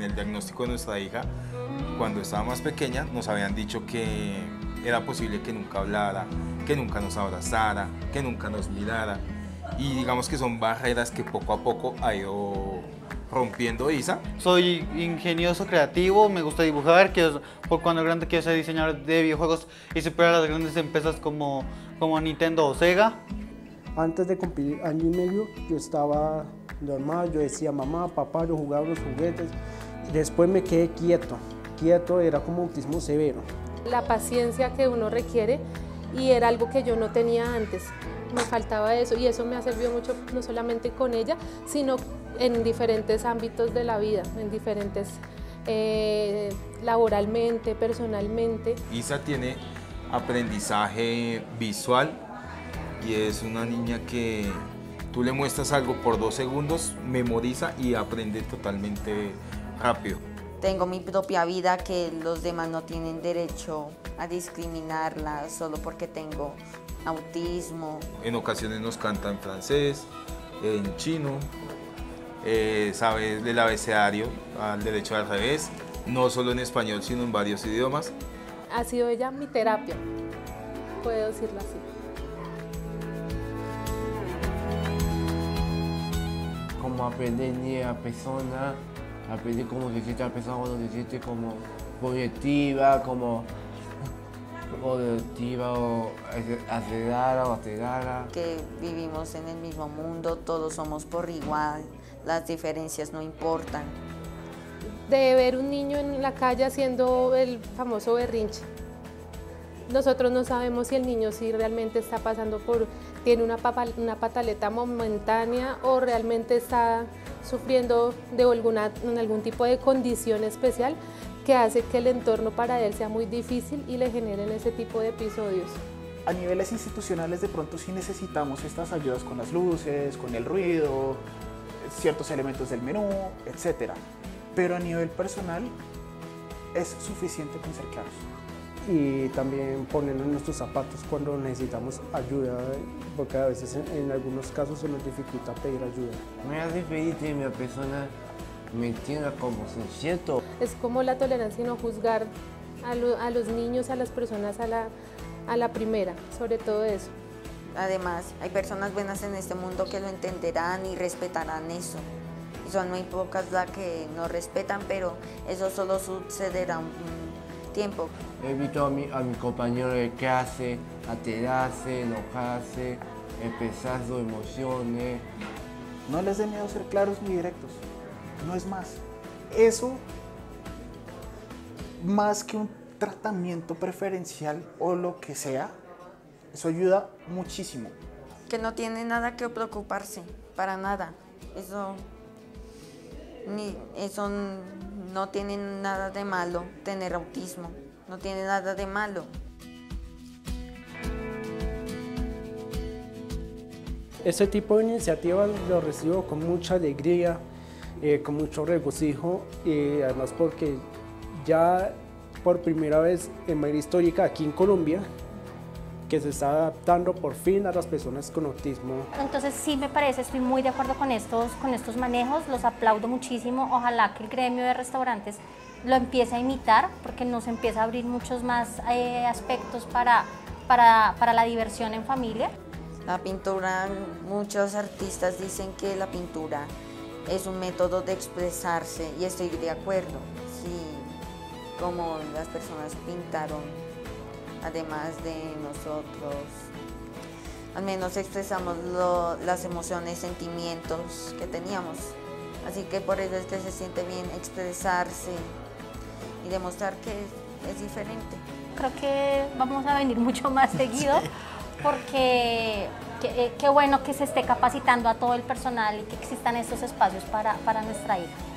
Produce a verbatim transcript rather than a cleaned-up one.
en el diagnóstico de nuestra hija, cuando estaba más pequeña, nos habían dicho que era posible que nunca hablara, que nunca nos abrazara, que nunca nos mirara. Y digamos que son barreras que poco a poco ha ido rompiendo Isa. Soy ingenioso, creativo, me gusta dibujar, quiero, por cuando grande quiero ser diseñador de videojuegos y superar a las grandes empresas como, como Nintendo o Sega. Antes de cumplir año y medio, yo estaba normal, yo decía mamá, papá, yo jugaba los juguetes. Después me quedé quieto, quieto, era como autismo severo. La paciencia que uno requiere y era algo que yo no tenía antes. Me faltaba eso y eso me ha servido mucho, no solamente con ella, sino en diferentes ámbitos de la vida, en diferentes, eh, laboralmente, personalmente. Isa tiene aprendizaje visual y es una niña que tú le muestras algo por dos segundos, memoriza y aprende totalmente rápido. Tengo mi propia vida que los demás no tienen derecho a discriminarla solo porque tengo autismo. En ocasiones nos canta en francés, en chino, eh, sabe el abecedario al derecho al revés, no solo en español sino en varios idiomas. Ha sido ella mi terapia, puedo decirlo así. Como aprender ni a persona, aprender cómo se siente la persona cuando se siente como positiva, como positiva o acelerada o acelerada. Que vivimos en el mismo mundo, todos somos por igual, las diferencias no importan. De ver un niño en la calle haciendo el famoso berrinche. Nosotros no sabemos si el niño sí realmente está pasando por, tiene una, papa, una pataleta momentánea o realmente está sufriendo de alguna, en algún tipo de condición especial que hace que el entorno para él sea muy difícil y le generen ese tipo de episodios. A niveles institucionales de pronto sí necesitamos estas ayudas con las luces, con el ruido, ciertos elementos del menú, etcétera. Pero a nivel personal es suficiente con ser claros. Y también ponernos en nuestros zapatos cuando necesitamos ayuda, porque a veces en, en algunos casos se nos dificulta pedir ayuda. Me hace feliz que mi persona me entienda como se siento. Es como la tolerancia y no juzgar a, lo, a los niños, a las personas a la, a la primera, sobre todo eso. Además, hay personas buenas en este mundo que lo entenderán y respetarán eso. Y son muy pocas las que no respetan, pero eso solo sucederá un tiempo. He visto a mi, a mi compañero de clase alterarse, enojarse, expresar sus emociones. No les dé miedo ser claros ni directos, no es más. Eso, más que un tratamiento preferencial o lo que sea, eso ayuda muchísimo. Que no tiene nada que preocuparse, para nada. Eso, ni, eso no tiene nada de malo tener autismo, no tiene nada de malo. Este tipo de iniciativas lo recibo con mucha alegría, eh, con mucho regocijo, y además porque ya por primera vez en manera histórica aquí en Colombia, que se está adaptando por fin a las personas con autismo. Entonces sí me parece, estoy muy de acuerdo con estos, con estos manejos, los aplaudo muchísimo. Ojalá que el gremio de restaurantes lo empiece a imitar, porque nos empieza a abrir muchos más eh, aspectos para, para, para la diversión en familia. La pintura, muchos artistas dicen que la pintura es un método de expresarse y estoy de acuerdo. Sí, como las personas pintaron, además de nosotros, al menos expresamos lo, las emociones, sentimientos que teníamos. Así que por eso es que se siente bien expresarse y demostrar que es, es diferente. Creo que vamos a venir mucho más seguido, porque qué bueno que se esté capacitando a todo el personal y que existan estos espacios para, para nuestra hija.